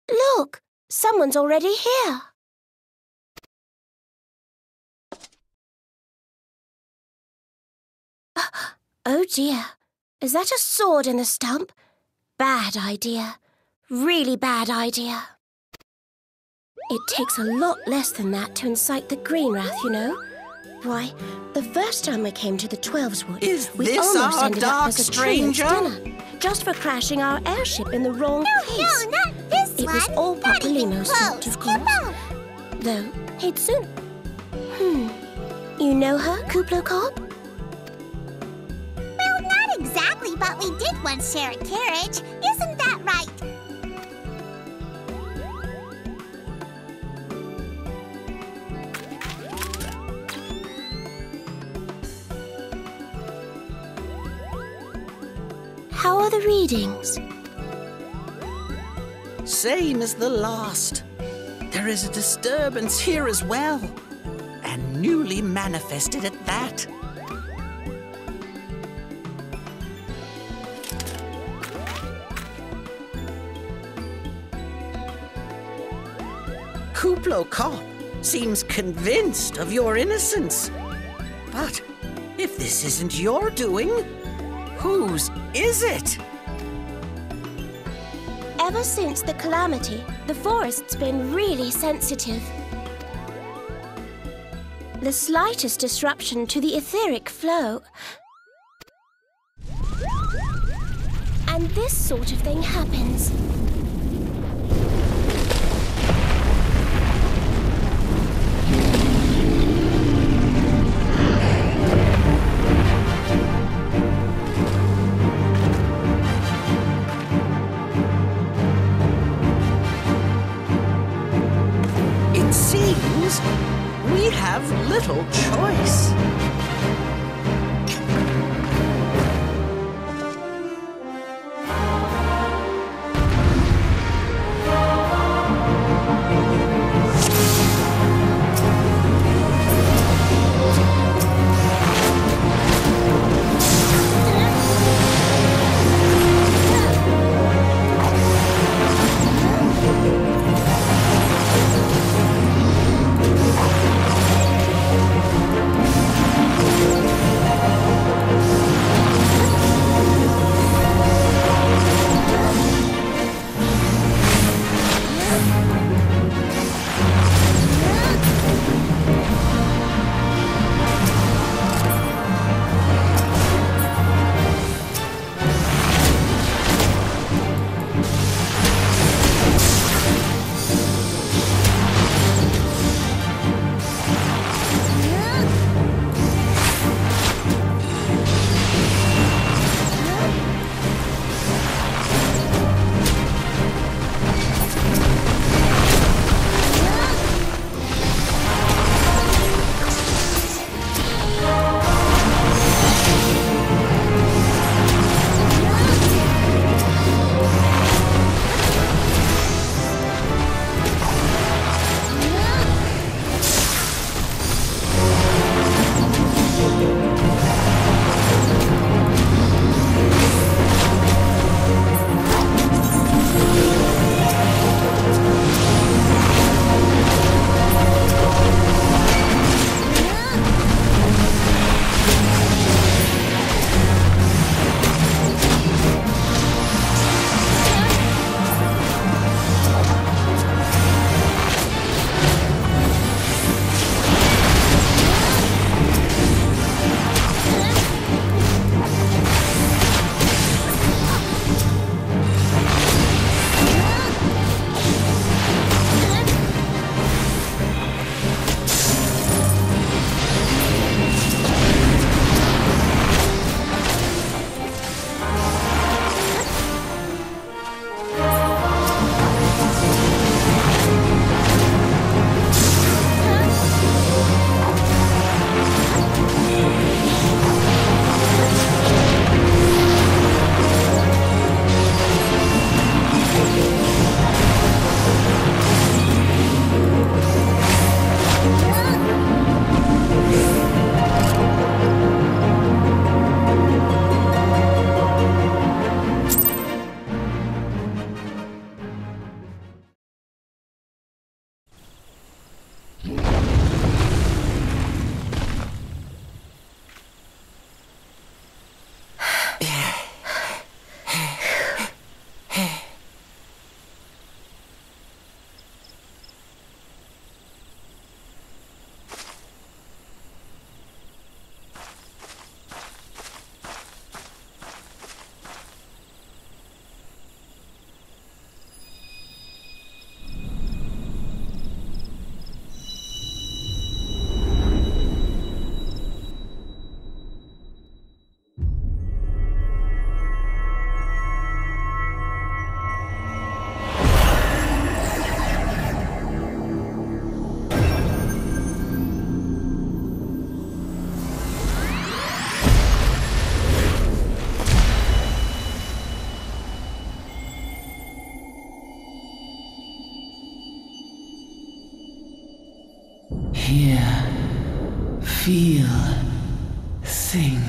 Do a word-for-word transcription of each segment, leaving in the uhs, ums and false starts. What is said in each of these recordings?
Look, someone's already here. Oh dear, is that a sword in the stump? Bad idea. Really bad idea. It takes a lot less than that to incite the green wrath, you know. Why, the first time we came to the Twelves Wood, is we this almost our ended dark up as a stranger? dinner, just for crashing our airship in the wrong No, place. no, not this It one. was all Not even Papolino's fault, close. of Come course. on. Though he'd soon. Hmm. You know her, Kuplo Cobb? Well, not exactly, but we did once share a carriage. Isn't that right? How are the readings? Same as the last. There is a disturbance here as well, and newly manifested at that. Kuplo Cobb seems convinced of your innocence. But if this isn't your doing, whose is it? Ever since the calamity, the forest's been really sensitive. The slightest disruption to the etheric flow, and this sort of thing happens. It seems we have little choice. Feel. Think.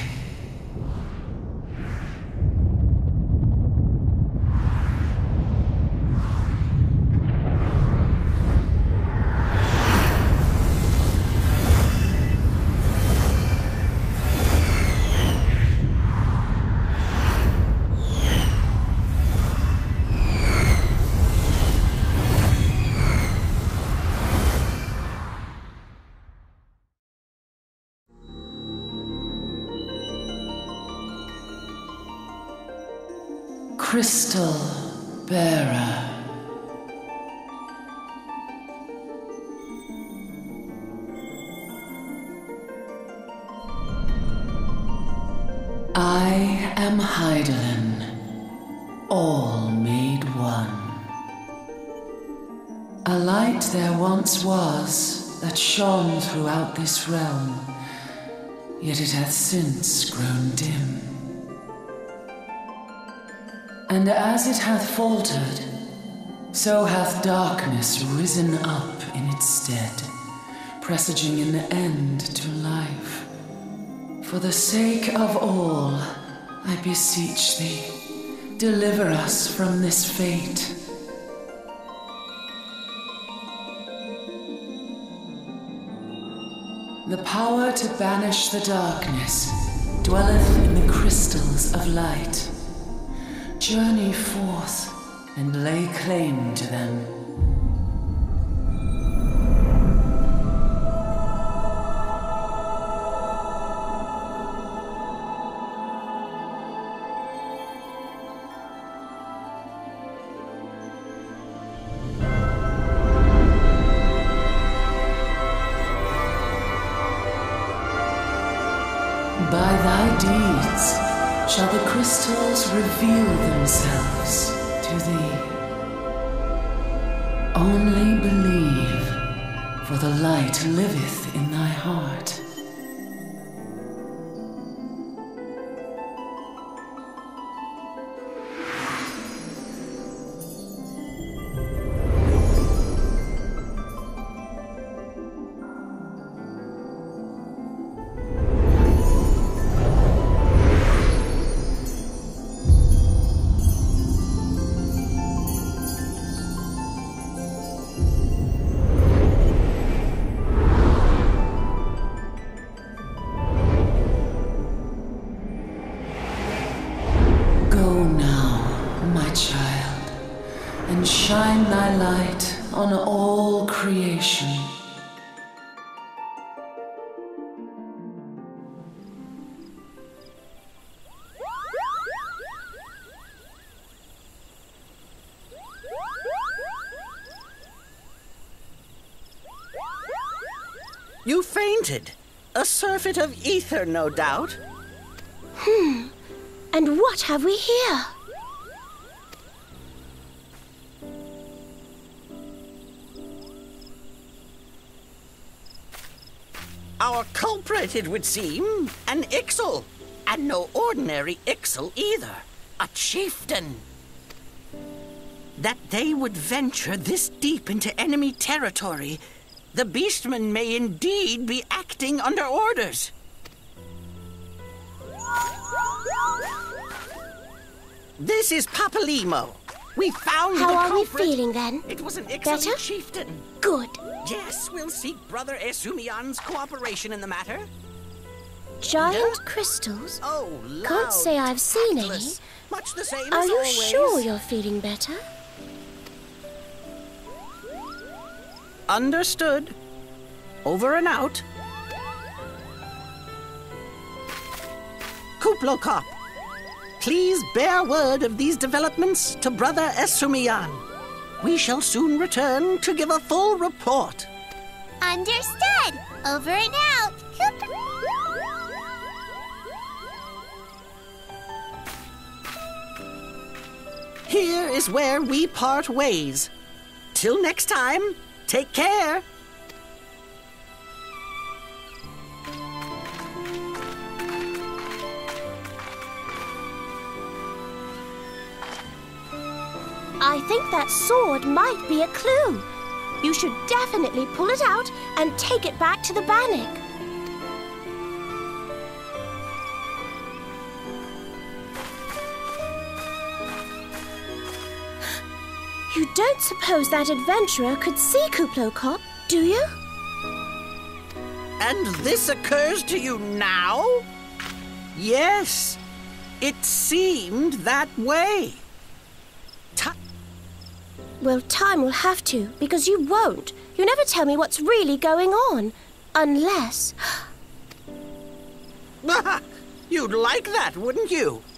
Crystal Bearer. I am Hydaelyn, all made one. A light there once was that shone throughout this realm, yet it hath since grown dim. And as it hath faltered, so hath darkness risen up in its stead, presaging an end to life. For the sake of all, I beseech thee, deliver us from this fate. The power to banish the darkness dwelleth in the crystals of light. Journey forth and lay claim to them. By thy deeds shall the crystals reveal themselves to thee. Only believe, for the light liveth in thy heart. Shine thy light on all creation. You fainted. A surfeit of ether, no doubt. Hmm. And what have we here? Our culprit, it would seem, an Ixal. And no ordinary Ixal either. A chieftain. That they would venture this deep into enemy territory, the beastmen may indeed be acting under orders. This is Papalimo. We found How the are culprit. we feeling then? It was an Ixalan Better? chieftain. Good. Yes, we'll seek Brother Esumian's cooperation in the matter. Giant Yeah? crystals? Oh, loud, Can't say I've seen any. tactless. Much the same Are as you always. sure you're feeling better? Understood. Over and out. Kuplokop, please bear word of these developments to Brother Esumian. We shall soon return to give a full report. Understood. Over and out. Here is where we part ways. Till next time, take care. I think that sword might be a clue. You should definitely pull it out and take it back to the Bannock. don't suppose that adventurer could see Kuplokop, do you? And this occurs to you now? Yes, it seemed that way. Ti- Well, time will have to, because you won't. You never tell me what's really going on. Unless... You'd like that, wouldn't you?